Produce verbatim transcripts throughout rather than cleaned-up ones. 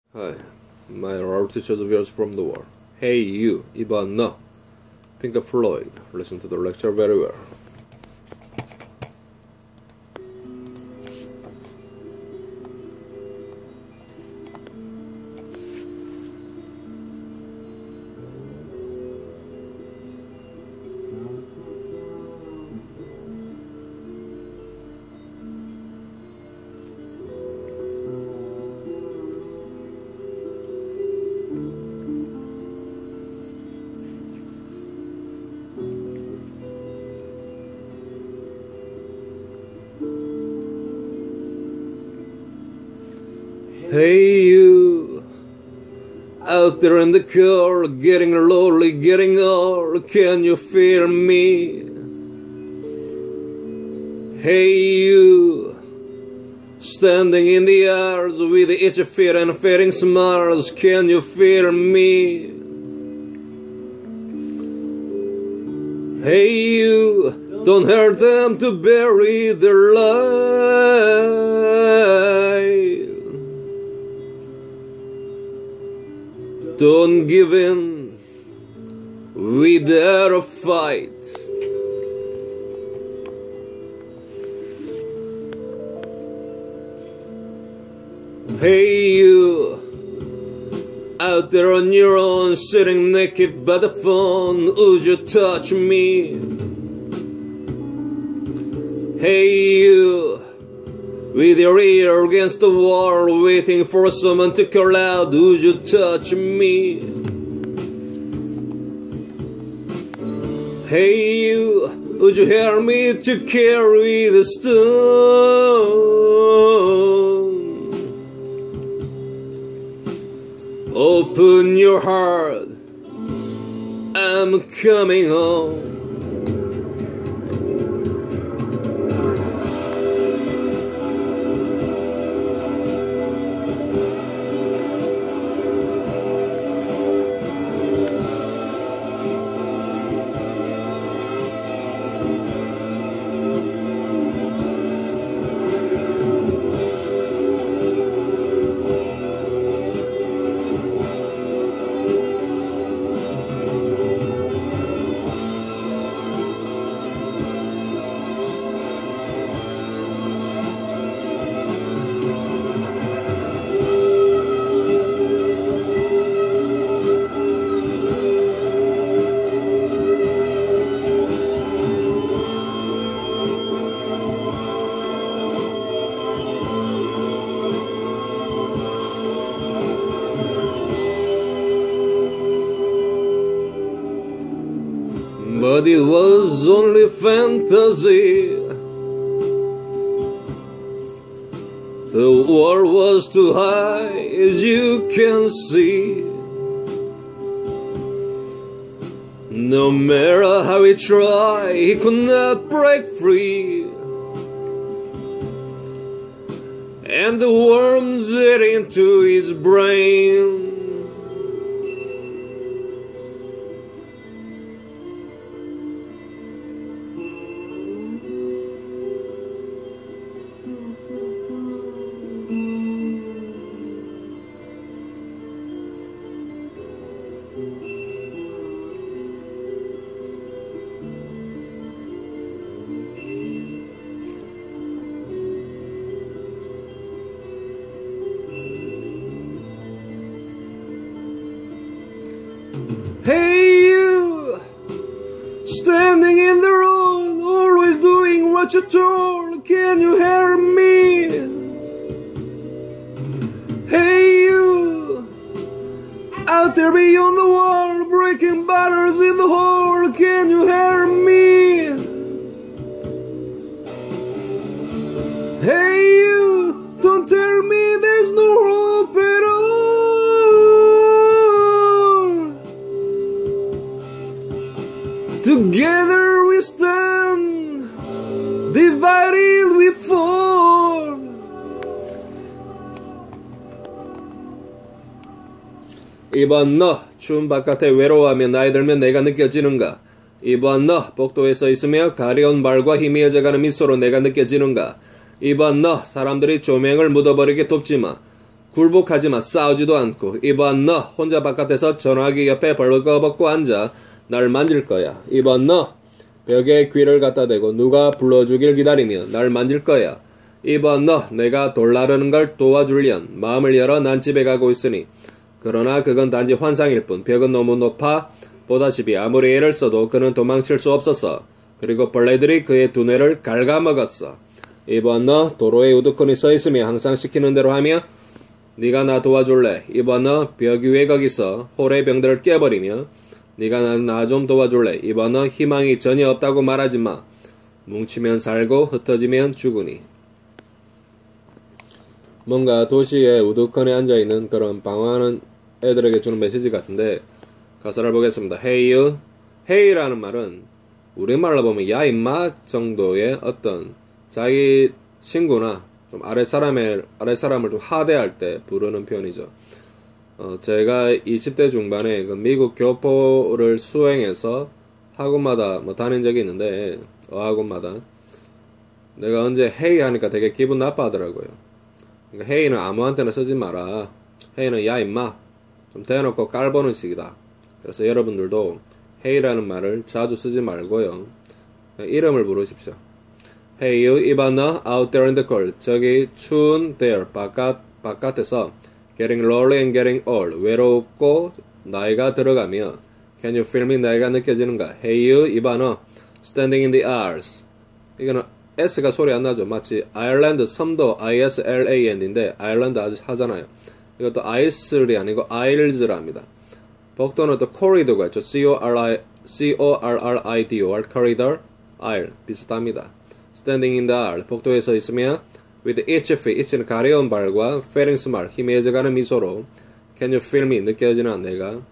Hi, my our teachers viewers from the world. Hey you, 이번 너, Pink Floyd. Listen to the lecture very well. Hey you, out there in the cold, getting lonely, getting old, can you feel me? Hey you, standing in the yards with itchy feet and fading smiles, can you feel me? Hey you, don't hurt them to bury their life. Don't give in without a fight. Hey you, out there on your own, sitting naked by the phone, would you touch me? Hey you, with your ear against the wall, waiting for someone to call out, would you touch me? Hey you, would you help me to carry the stone? Open your heart, I'm coming home. But it was only fantasy. The world was too high, as you can see. No matter how he tried, he could not break free. And the worms ate into his brain. Hey you, standing in the road, always doing what you're told, can you hear me? Hey you, out there beyond the wall, breaking bottles in the hall, can you hear me? Hey you, don't tell me there's no hope at all. Together we stand, divided we fall. 이번 너, 추운 바깥에 외로워하며 나이 들면 내가 느껴지는가? 이번 너, 복도에 서 있으며 가려운 발과 희미해져가는 미소로 내가 느껴지는가? 이번 너, 사람들이 조명을 묻어버리게 돕지마. 굴복하지마. 싸우지도 않고. 이번 너 혼자 바깥에서 전화기 옆에 벌거벗고 앉아 날 만질 거야. 이번 너 벽에 귀를 갖다 대고 누가 불러주길 기다리며 날 만질 거야. 이번 너 내가 돌 나르는 걸 도와줄련. 마음을 열어 난 집에 가고 있으니. 그러나 그건 단지 환상일 뿐. 벽은 너무 높아 보다시피 아무리 애를 써도 그는 도망칠 수 없었어. 그리고 벌레들이 그의 두뇌를 갉아먹었어. 이번 너 도로에 우두커니 서있으며 항상 시키는 대로 하며 네가 나 도와줄래. 이번 너 벽 위에 거기서 홀의 병들을 깨버리며 네가 나 좀 도와줄래. 이번 너 희망이 전혀 없다고 말하지 마. 뭉치면 살고 흩어지면 죽으니. 뭔가 도시에 우두커니 앉아있는 그런 방황하는 애들에게 주는 메시지 같은데 가사를 보겠습니다. Hey you. Hey라는 말은 우리말로 보면 야 임마 정도의 어떤 자기 친구나 좀 아래 사람의 아래 사람을 좀 하대할 때 부르는 표현이죠. 어, 제가 이십 대 중반에 그 미국 교포를 수행해서 학원마다 뭐 다닌 적이 있는데 어학원마다 내가 언제 헤이 하니까 되게 기분 나빠하더라고요. 그러니까 헤이는 아무한테나 쓰지 마라. 헤이는 야 임마 좀 대놓고 깔보는 식이다. 그래서 여러분들도 헤이라는 말을 자주 쓰지 말고요. 이름을 부르십시오. Hey you, 이봐 너 out there in the cold. 저기 추운 there 바깥 바깥에서 getting lonely and getting old. 외롭고 나이가 들어가며 can you feel me? 나이가 느껴지는가? Hey you, 이봐 너 standing in the aisles. 이거는 S가 소리 안 나죠. 마치 아일랜드 섬도 아이에스엘에이엔인데 아일랜드 하잖아요. 이것도 아이슬이 아니고 아일즈랍니다. 복도는 또 corridor가 있죠. C-O-R-I, C-O-R-R-I-D-O-R, corridor, aisle 비슷합니다. Standing in the aisle, 복도에 서 있으며 with each feet, each는 가려운 발과 failing smile, 희미해져가는 미소로 can you feel me? 느껴지나 내가?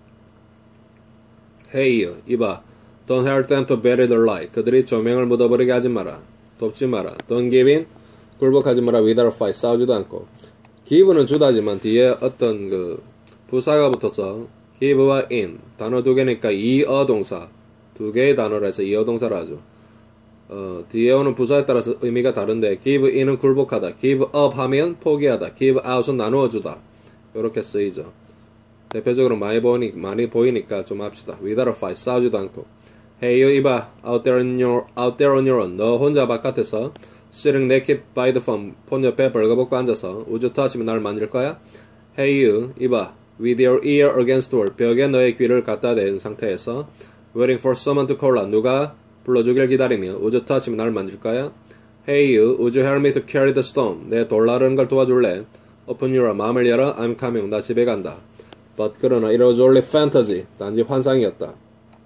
Hey you, 이봐 don't help them to bury their light. 그들이 조명을 묻어버리게 하지 마라. 돕지 마라. Don't give in, 굴복하지 마라. without fight, 싸우지도 않고. give는 주다지만 뒤에 어떤 그 부사가 붙어서 give와 in 단어 두 개니까 이어 동사 두 개의 단어라 해서 이어 동사를 하죠. 어, 뒤에 오는 부사에 따라서 의미가 다른데 give in은 굴복하다, give up 하면 포기하다, give out은 나누어 주다. 이렇게 쓰이죠. 대표적으로 많이 보니 많이 보이니까 좀 합시다. without a fight 싸우지도 않고. Hey you 이봐 out there on your out there on your own. 너 혼자 바깥에서 sitting naked by the phone. 폰 옆에 벌거벗고 앉아서 Would you touch me? 날 만질 거야? Hey you 이봐 with your ear against the wall. 벽에 너의 귀를 갖다 댄 상태에서 waiting for someone to call out. 누가 불러주길 기다리며 Would you touch me? 날 만질 거야? Hey you, would you help me to carry the stone? 내 돌 나르는 걸 도와줄래? Open your 마음을 열어. I'm coming. 나 집에 간다. But 그러나 it was only fantasy. 단지 환상이었다.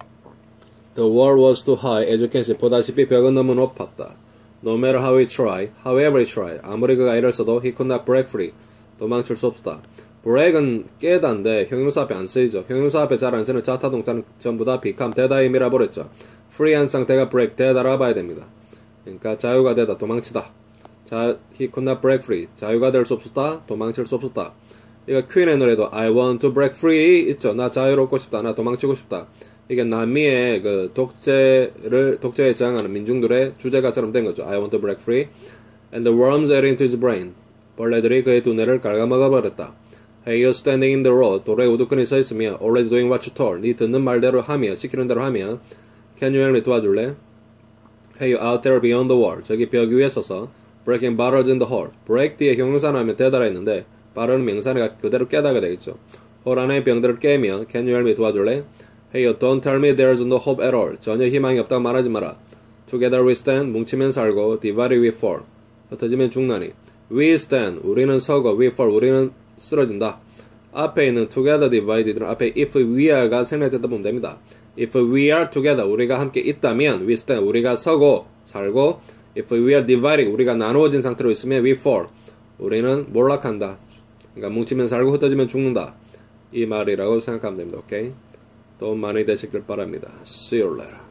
The wall was too high. As you can see, 보다시피 벽은 너무 높았다. No matter how he tried, however he tried, 아무리 그가 애를 써도 he could not break free. 도망칠 수 없었다. break은 깨다인데 형용사 앞에 안 쓰이죠. 형용사 앞에 잘 안 쓰는 자타 동사는 전부 다 become, 되다 의미라 버렸죠. free한 상태가 break, 되다라 봐야 됩니다. 그러니까 자유가 되다, 도망치다. 자, he could not break free. 자유가 될 수 없었다, 도망칠 수 없었다. 이거 퀸의 노래도 I want to break free 있죠. 나 자유롭고 싶다, 나 도망치고 싶다. 이게 남미의 그 독재를 독재에 저항하는 민중들의 주제가처럼 된 거죠. I want to break free. And the worms ate into his brain. 벌레들이 그의 두뇌를 갉아먹어 버렸다. Hey, you're standing in the road. 도로에 우두커니 서 있으며 always doing what you told. 네 듣는 말대로 하며 시키는 대로 하며 Can you help me? 도와줄래? Hey, you out there beyond the wall. 저기 벽 위에 서서 breaking bottles in the hall. break 뒤에 형용사는 하면 되다라 했는데 바로는 명사니까 그대로 깨다가 되겠죠. 홀 안에 병들을 깨며 Can you help me? 도와줄래? Hey, you don't tell me there's no hope at all. 전혀 희망이 없다고 말하지 마라. Together we stand. 뭉치면 살고 divided we fall. 흩어지면 죽나니. We stand. 우리는 서고 we fall. 우리는 쓰러진다. 앞에 있는 together divided는 앞에 if we are가 생략되다 보면 됩니다. If we are together, 우리가 함께 있다면 we stand, 우리가 서고 살고 if we are divided, 우리가 나누어진 상태로 있으면 we fall, 우리는 몰락한다. 그러니까 뭉치면 살고 흩어지면 죽는다. 이 말이라고 생각하면 됩니다. 오케이? 도움 많이 되시길 바랍니다. See you later.